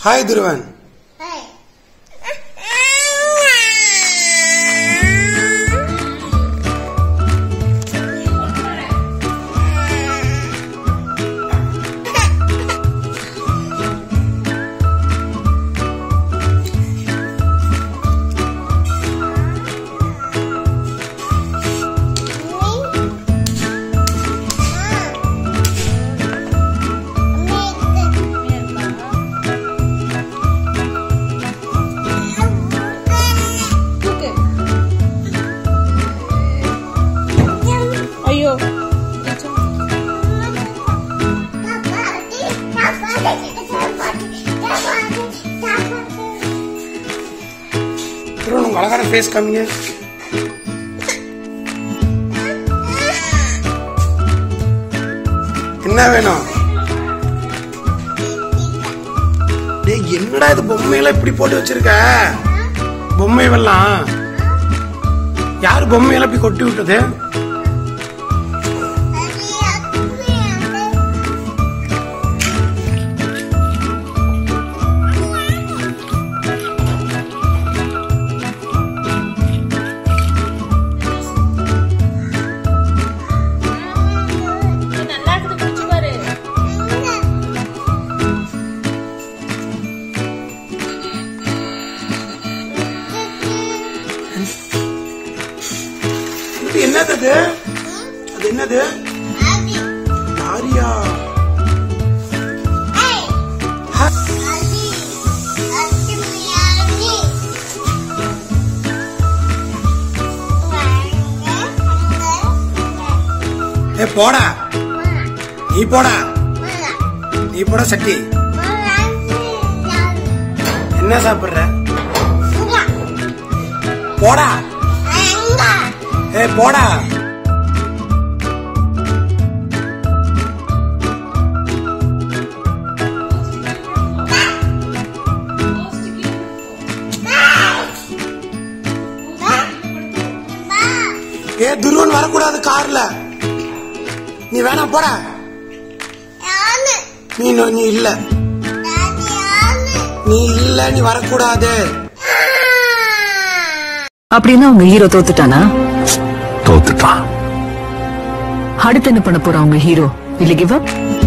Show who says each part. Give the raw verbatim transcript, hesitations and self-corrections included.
Speaker 1: Hi Dhuruvan.
Speaker 2: Hi.
Speaker 1: Dhuruvan, அழகான face காமிங்க. என்ன வேணும்? டேய் என்னடா இது பொம்மையெல்லாம் இப்படி போட்டு வச்சிருக்க? பொம்மையெல்லாம் யாரு பொம்மையெல்லாம் இப்படி கொட்டி விட்டது? என்னது அது? அது என்னது? லாரியா? ஏ போடா, நீ போடா, நீ போடா சட்டி. என்ன சாப்பிடுற? போடா. ஏ போடா. ஏ துருவன் வரக்கூடாது கார்ல. நீ வேணா போடா. நீ நீ இல்ல நீ இல்ல நீ வரக்கூடாது.
Speaker 3: அப்படின்னா உங்க ஹீரோ தோத்துட்டானா?
Speaker 4: தோத்துட்டான்.
Speaker 3: அடுத்து என்ன பண்ண போறா உங்க ஹீரோ? இல்ல கிவ் அப்?